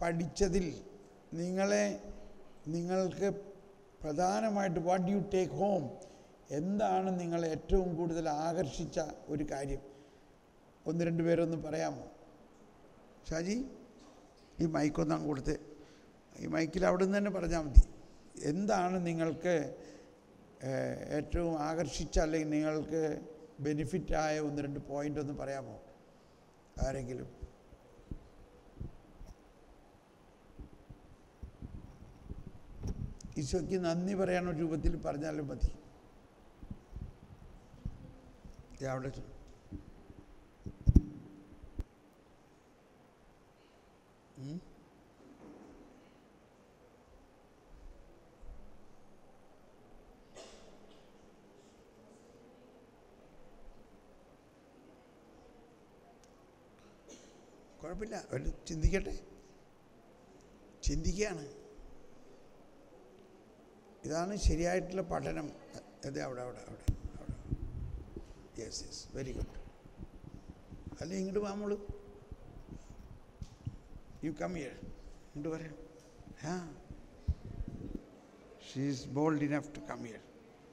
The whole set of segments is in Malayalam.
പഠിച്ചതിൽ നിങ്ങൾക്ക് പ്രധാനമായിട്ട് വാട്ട് യു ടേക്ക് ഹോം, എന്താണ് നിങ്ങളെ ഏറ്റവും കൂടുതൽ ആകർഷിച്ച ഒരു കാര്യം? ഒന്ന് രണ്ട് പേരൊന്ന് പറയാമോ? ഷാജി, ഈ മൈക്കൊന്ന് അങ്ങ് കൊടുത്ത്, ഈ മൈക്കിൽ അവിടെ നിന്ന് തന്നെ പറഞ്ഞാൽ മതി. എന്താണ് നിങ്ങൾക്ക് ഏറ്റവും ആകർഷിച്ച അല്ലെങ്കിൽ നിങ്ങൾക്ക് ബെനിഫിറ്റായ ഒന്ന് രണ്ട് പോയിൻ്റ് ഒന്ന് പറയാമോ ആരെങ്കിലും? ഈശോയ്ക്ക് നന്ദി പറയാനോ രൂപത്തിൽ പറഞ്ഞാലും മതി. അവിടെ കുഴപ്പമില്ല, അവർ ചിന്തിക്കുകയാണ്. ഇതാണ് ശരിയായിട്ടുള്ള പഠനം. അതെ, അവിടെ യെസ്, വെരി ഗുഡ്. അല്ലേ, ഇങ്ങോട്ട് വാമോളൂ, യു കം ഹിയർ, ഇങ്ങോട്ട് പറയാം. She is bold enough to come here.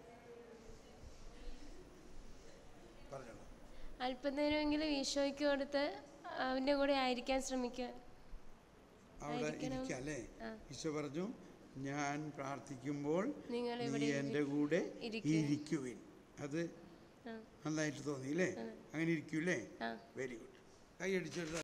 പറഞ്ഞോളൂ. അല്പനേരമെങ്കിലും ഈശോയ്ക്ക് കൊടുത്ത് അവൻ്റെ കൂടെ ആയിരിക്കാൻ ശ്രമിക്കുക. അവിടെ ഇരിക്കുക അല്ലേ? ഈശോ പറഞ്ഞു, ഞാൻ പ്രാർത്ഥിക്കുമ്പോൾ നീ എൻ്റെ കൂടെ ഇരിക്കുവിൻ. അത് നന്നായിട്ട് തോന്നി അല്ലേ? അങ്ങനെ ഇരിക്കൂല്ലേ? Very good. കൈ അടിച്ചെടുത്ത